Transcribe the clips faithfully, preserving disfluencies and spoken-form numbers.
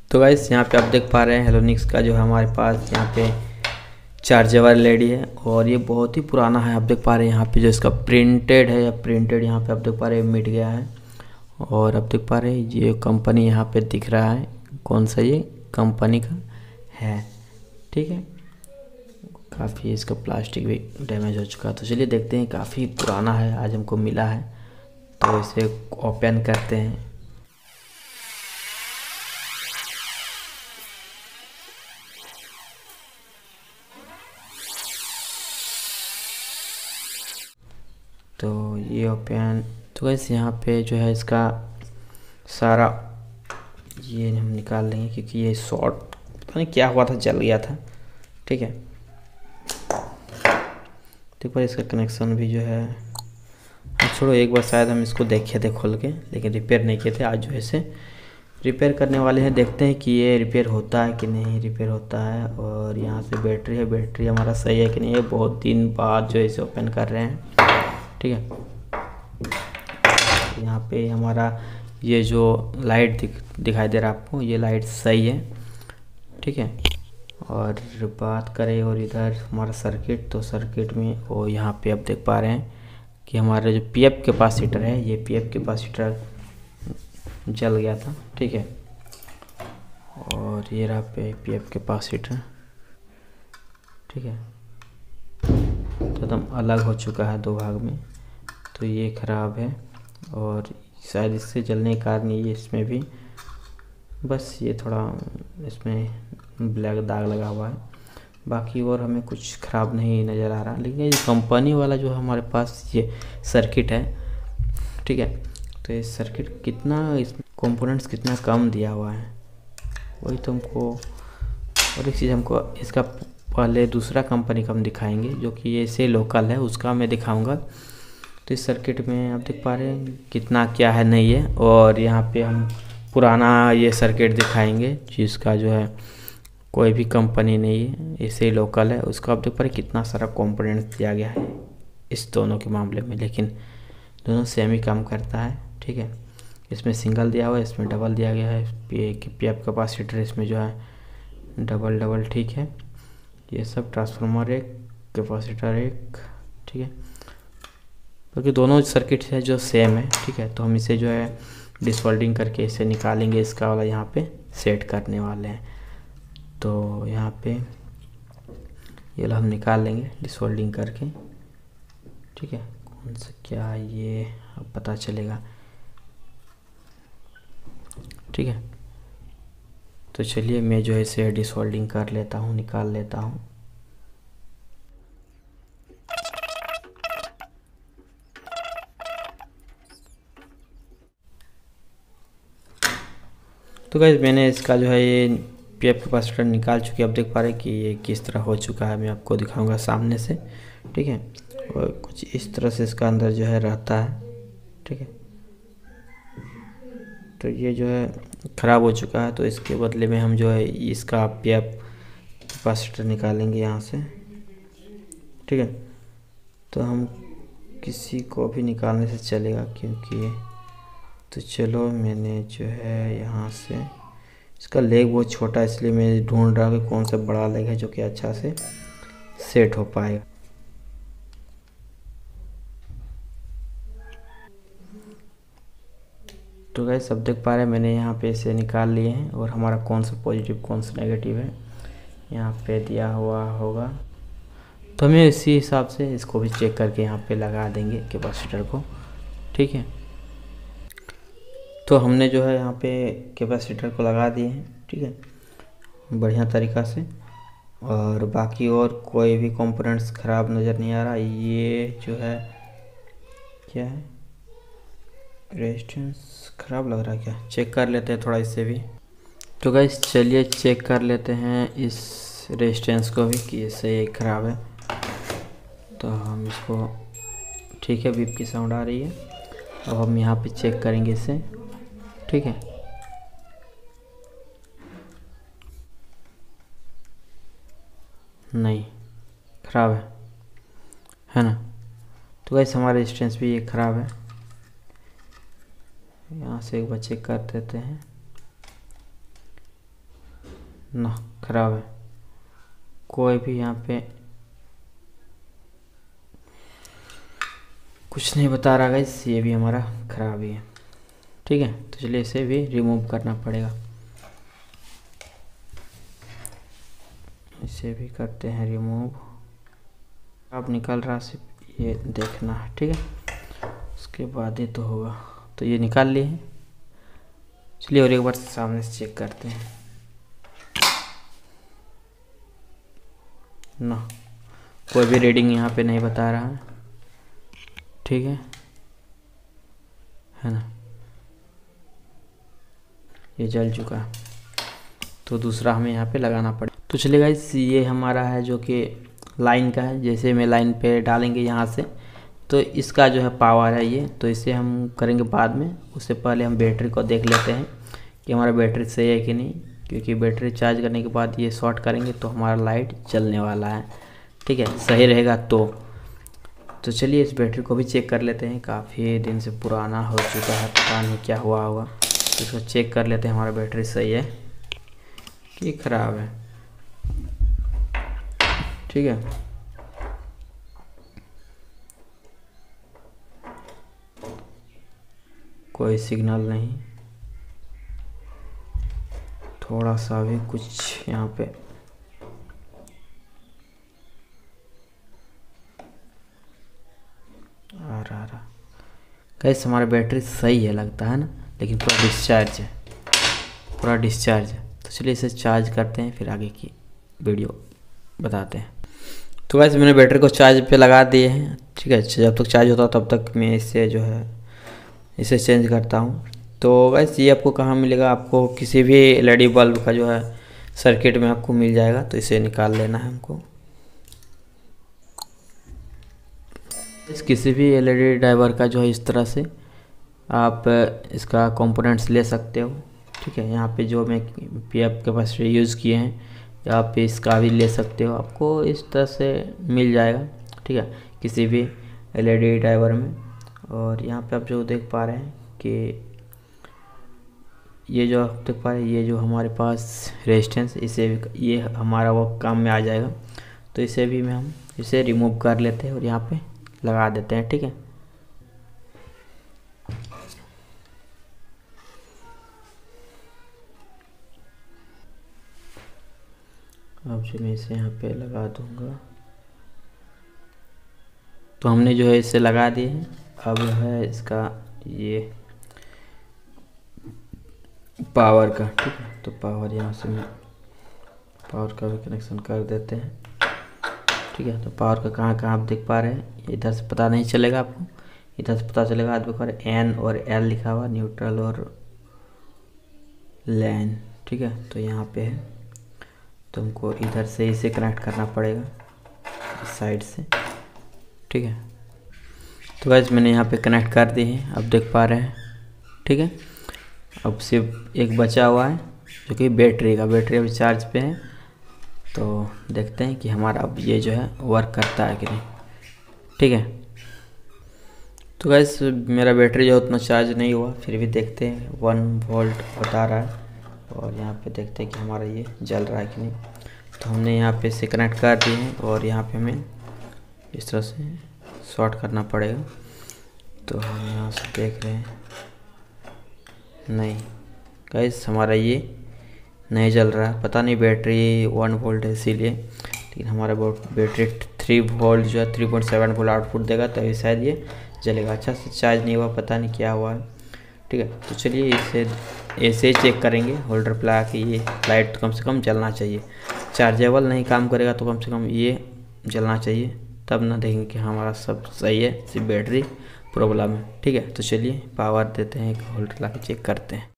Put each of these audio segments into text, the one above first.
तो गाइस यहाँ पे आप देख पा रहे हैं हेलोनिक्स का जो है हमारे पास यहाँ पे चार्जर वाली लेडी है और ये बहुत ही पुराना है। आप देख पा रहे हैं यहाँ पे जो इसका प्रिंटेड है या प्रिंटेड यहाँ पे आप देख पा रहे हैं मिट गया है। और आप देख पा रहे हैं ये कंपनी यहाँ पे दिख रहा है, कौन सा ये कंपनी का है, ठीक है। काफ़ी इसका प्लास्टिक भी डैमेज हो चुका है। तो चलिए देखते हैं, काफ़ी पुराना है, आज हमको मिला है तो इसे ओपन करते हैं। तो ये ओपन तो वैसे यहाँ पे जो है इसका सारा ये हम निकाल लेंगे क्योंकि ये शॉर्ट पता नहीं क्या हुआ था, जल गया था, ठीक है। देखो पर इसका कनेक्शन भी जो है, छोड़ो एक बार शायद हम इसको देखे थे खोल के, लेकिन रिपेयर नहीं किए थे। आज जो है इसे रिपेयर करने वाले हैं, देखते हैं कि ये रिपेयर होता है कि नहीं रिपेयर होता है। और यहाँ से बैटरी है, बैटरी हमारा सही है कि नहीं, है बहुत दिन बाद जो है इसे ओपन कर रहे हैं, ठीक है। यहाँ पे हमारा ये जो लाइट दिख दिखाई दे रहा है आपको, ये लाइट सही है, ठीक है। और बात करें और इधर हमारा सर्किट, तो सर्किट में वो यहाँ पे आप देख पा रहे हैं कि हमारा जो पीएफ कैपेसिटर है, ये पीएफ कैपेसिटर जल गया था, ठीक है। और ये रहा पे पीएफ कैपेसिटर, ठीक है। तो एकदम अलग हो चुका है दो भाग में, तो ये ख़राब है और शायद इससे जलने के कारण ये इसमें भी बस ये थोड़ा इसमें ब्लैक दाग लगा हुआ है। बाकी और हमें कुछ ख़राब नहीं नज़र आ रहा, लेकिन ये कंपनी वाला जो है हमारे पास ये सर्किट है, ठीक है। तो ये सर्किट कितना, इस कंपोनेंट्स कितना कम दिया हुआ है वही तो हमको। और एक चीज़ हमको इसका पहले दूसरा कंपनी का हम दिखाएंगे जो कि ये से लोकल है, उसका मैं दिखाऊंगा। तो इस सर्किट में आप देख पा रहे हैं कितना क्या है नहीं है। और यहाँ पे हम पुराना ये सर्किट दिखाएंगे जिसका जो है कोई भी कंपनी नहीं है, ऐसे लोकल है, उसका आप देख पा रहे कितना सारा कंपोनेंट दिया गया है इस दोनों के मामले में, लेकिन दोनों सेम ही काम करता है, ठीक है। इसमें सिंगल दिया हुआ है, इसमें डबल दिया गया है। पीएफ कैपेसिटर इसमें जो है डबल डबल, ठीक है। ये सब ट्रांसफार्मर एक, कैपेसिटर एक, ठीक है। क्योंकि दोनों सर्किट है जो सेम है, ठीक है। तो हम इसे जो है डिसोल्डिंग करके इसे निकालेंगे, इसका वाला यहाँ पे सेट करने वाले हैं। तो यहाँ पे ये हम निकाल लेंगे डिसोल्डिंग करके, ठीक है। कौन सा क्या ये अब पता चलेगा, ठीक है। तो चलिए मैं जो है इसे डिसोल्डिंग कर लेता हूँ, निकाल लेता हूँ। तो गाइस मैंने इसका जो है ये पीएफ कैपेसिटर निकाल चुके, अब देख पा रहे हैं कि ये किस तरह हो चुका है। मैं आपको दिखाऊंगा सामने से, ठीक है। और कुछ इस तरह से इसका अंदर जो है रहता है, ठीक है। तो ये जो है ख़राब हो चुका है, तो इसके बदले में हम जो है इसका पीएफ कैपेसिटर निकालेंगे यहाँ से, ठीक है। तो हम किसी को भी निकालने से चलेगा क्योंकि, तो चलो मैंने जो है यहाँ से, इसका लेग बहुत छोटा है इसलिए मैं ढूंढ रहा हूँ कि कौन सा बड़ा लेग है जो कि अच्छा से सेट हो पाएगा। तो गाइस सब देख पा रहे हैं मैंने यहाँ पे इसे निकाल लिए हैं और हमारा कौन सा पॉजिटिव कौन सा नेगेटिव है यहाँ पे दिया हुआ होगा। तो हमें इसी हिसाब से इसको भी चेक करके यहाँ पे लगा देंगे कैपेसिटर को, ठीक है। तो हमने जो है यहाँ पे कैपेसिटर को लगा दिए हैं, ठीक है, बढ़िया तरीक़ा से। और बाकी और कोई भी कंपोनेंट्स ख़राब नज़र नहीं आ रहा। ये जो है क्या है, रेजिस्टेंस ख़राब लग रहा है क्या, चेक कर लेते हैं थोड़ा इससे भी। तो गाइस चलिए चेक कर लेते हैं इस रेजिस्टेंस को भी कि इससे ये ख़राब है। तो हम इसको, ठीक है, बीप की साउंड आ रही है। अब हम यहाँ पे चेक करेंगे इसे, ठीक है। नहीं, ख़राब है है ना। तो गाइस हमारा रेजिस्टेंस भी ये ख़राब है। यहाँ से एक बार चेक कर देते हैं। ना खराब है, कोई भी यहाँ पे कुछ नहीं बता रहा गाइस, ये भी हमारा खराब ही है। ठीक है, तो चलिए इसे भी रिमूव करना पड़ेगा, इसे भी करते हैं रिमूव। अब निकल रहा, सिर्फ ये देखना है। ठीक है, उसके बाद ही तो होगा। तो ये निकाल लिए हैं, चलिए और एक बार सामने से चेक करते हैं। ना कोई भी रीडिंग यहाँ पे नहीं बता रहा है। ठीक है है ना, ये जल चुका है, तो दूसरा हमें यहाँ पे लगाना पड़ेगा। तो चलिए गाइस, ये हमारा है जो कि लाइन का है। जैसे में लाइन पे डालेंगे यहाँ से, तो इसका जो है पावर है ये, तो इसे हम करेंगे बाद में। उससे पहले हम बैटरी को देख लेते हैं कि हमारा बैटरी सही है कि नहीं, क्योंकि बैटरी चार्ज करने के बाद ये शॉर्ट करेंगे तो हमारा लाइट जलने वाला है। ठीक है, सही रहेगा तो तो चलिए इस बैटरी को भी चेक कर लेते हैं। काफ़ी दिन से पुराना हो चुका है, पता नहीं क्या हुआ होगा। तो इसको चेक कर लेते हैं हमारा बैटरी सही है कि ख़राब है। ठीक है, कोई सिग्नल नहीं, थोड़ा सा भी कुछ यहाँ पे आ रहा रहा गाइस, हमारा बैटरी सही है लगता है ना, लेकिन पूरा डिस्चार्ज है, पूरा डिस्चार्ज है। तो चलिए इसे चार्ज करते हैं, फिर आगे की वीडियो बताते हैं। तो गाइस मैंने बैटरी को चार्ज पे लगा दिए हैं। ठीक है, जब तक चार्ज होता है तब तक मैं इसे जो है इसे चेंज करता हूँ। तो गाइस ये आपको कहाँ मिलेगा, आपको किसी भी एलईडी बल्ब का जो है सर्किट में आपको मिल जाएगा। तो इसे निकाल लेना है हमको। इस किसी भी एलईडी ड्राइवर का जो है इस तरह से आप इसका कंपोनेंट्स ले सकते हो। ठीक है, यहाँ पे जो मैं पीएफ कैपेसिटर यूज़ किए हैं, आप इसका भी ले सकते हो, आपको इस तरह से मिल जाएगा। ठीक है, किसी भी एलईडी ड्राइवर में। और यहाँ पे आप जो देख पा रहे हैं कि ये जो आप देख पा रहे हैं, ये जो हमारे पास रेजिस्टेंस, इसे भी ये हमारा वो काम में आ जाएगा। तो इसे भी मैं हम इसे रिमूव कर लेते हैं और यहाँ पे लगा देते हैं। ठीक है, अब जो मैं इसे यहाँ पे लगा दूंगा। तो हमने जो है इसे लगा दिए हैं। अब है इसका ये पावर का। ठीक है, तो पावर यहाँ से मैं पावर का भी कनेक्शन कर देते हैं। ठीक है, तो पावर का कहाँ कहाँ आप देख पा रहे हैं, इधर से पता नहीं चलेगा आपको, इधर से पता चलेगा। आप देखो एन और एल लिखा हुआ, न्यूट्रल और लैन। ठीक है, तो यहाँ पे है, तो हमको इधर से इसे कनेक्ट करना पड़ेगा इस साइड से। ठीक है, तो गाइस मैंने यहाँ पे कनेक्ट कर दिए हैं, अब देख पा रहे हैं। ठीक है, अब सिर्फ एक बचा हुआ है जो कि बैटरी का। बैटरी अभी चार्ज पे है, तो देखते हैं कि हमारा अब ये जो है वर्क करता है कि नहीं। ठीक है, तो गाइस मेरा बैटरी जो उतना चार्ज नहीं हुआ, फिर भी देखते हैं, वन वोल्ट बता रहा है। और यहाँ पे देखते हैं कि हमारा ये जल रहा है कि नहीं। तो हमने यहाँ पे से कनेक्ट कर दिए हैं और यहाँ पे हमें इस तरह से शॉर्ट करना पड़ेगा। तो हम यहाँ से देख रहे हैं, नहीं गाइस हमारा ये नहीं जल रहा है। पता नहीं बैटरी वन वोल्ट है इसीलिए, लेकिन हमारा बैटरी थ्री वोल्ट जो है three point seven volt output देगा, तभी शायद ये जलेगा। अच्छा से चार्ज नहीं हुआ, पता नहीं क्या हुआ है। ठीक है, तो चलिए इसे ऐसे ही चेक करेंगे होल्डर पे लगा के। ये लाइट तो कम से कम जलना चाहिए, चार्जेबल नहीं काम करेगा तो कम से कम ये जलना चाहिए, तब ना देखेंगे कि हमारा सब सही है, सिर्फ बैटरी प्रॉब्लम है। ठीक है, तो चलिए पावर देते हैं, एक होल्डर लगा के चेक करते हैं।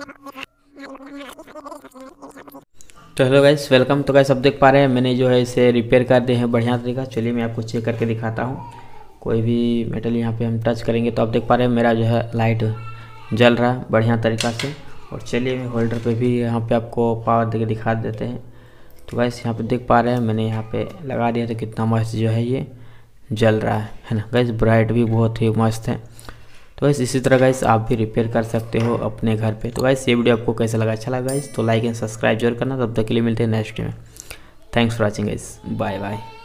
तो हेलो गाइस, वेलकम। तो गाइस अब देख पा रहे हैं मैंने जो है इसे रिपेयर कर दिए हैं बढ़िया तरीका। चलिए मैं आपको चेक करके दिखाता हूँ। कोई भी मेटल यहाँ पे हम टच करेंगे तो आप देख पा रहे हैं मेरा जो है लाइट जल रहा है बढ़िया तरीका से। और चलिए मैं होल्डर पे भी यहाँ पे आपको पावर देके दिखा देते हैं। तो गाइस यहाँ पे देख पा रहे हैं मैंने यहाँ पे लगा दिया, तो कितना मस्त जो है ये जल रहा है है ना गाइस। ब्राइट भी बहुत ही मस्त है। तो गाइस इसी तरह गाइस आप भी रिपेयर कर सकते हो अपने घर पे। तो गाइस ये वीडियो आपको कैसा लगा, अच्छा लगा गाइस तो लाइक एंड सब्सक्राइब जरूर करना। तब तक के लिए मिलते हैं नेक्स्ट में। Thanks for watching guys, bye bye.